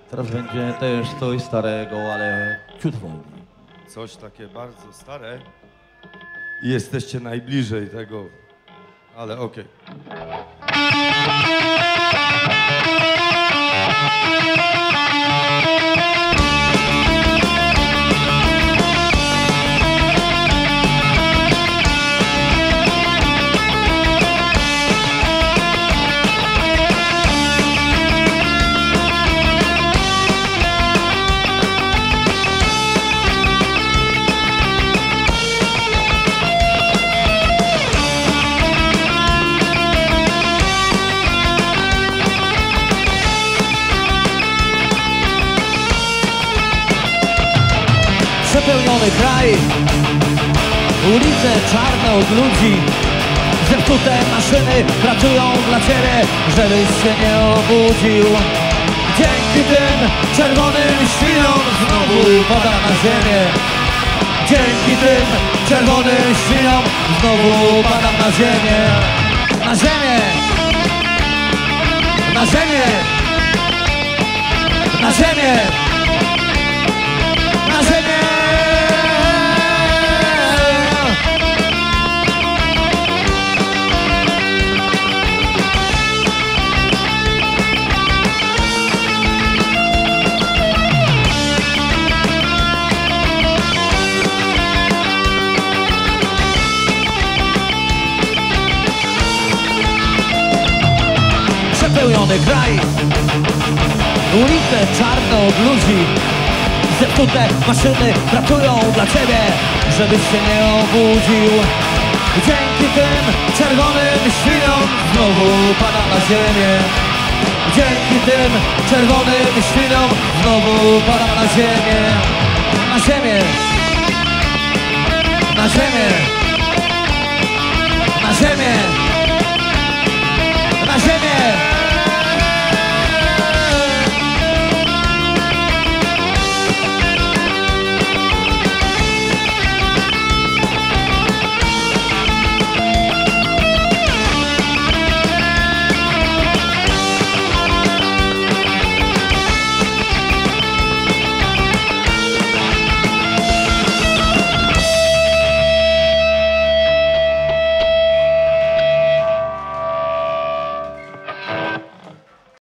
Teraz będzie też coś starego, ale ciut wolniej. Coś takie bardzo stare. I jesteście najbliżej tego, ale okej. Przepełniony kraj, ulice czarne od ludzi, zepsute maszyny pracują dla ciebie, żebyś się nie obudził. Dzięki tym czerwonym świniom znowu pada na ziemię. Dzięki tym czerwonym świniom znowu pada na ziemię. Na ziemię! Na ziemię! Na ziemię! Na ziemię! Przepełniony kraj, ulice czarne od ludzi, zepsute maszyny pracują dla ciebie, żebyś się nie obudził. Dzięki tym czerwonym świniom znowu pada na ziemię. Dzięki tym czerwonym świniom znowu pada na ziemię. Na ziemię. Na ziemię.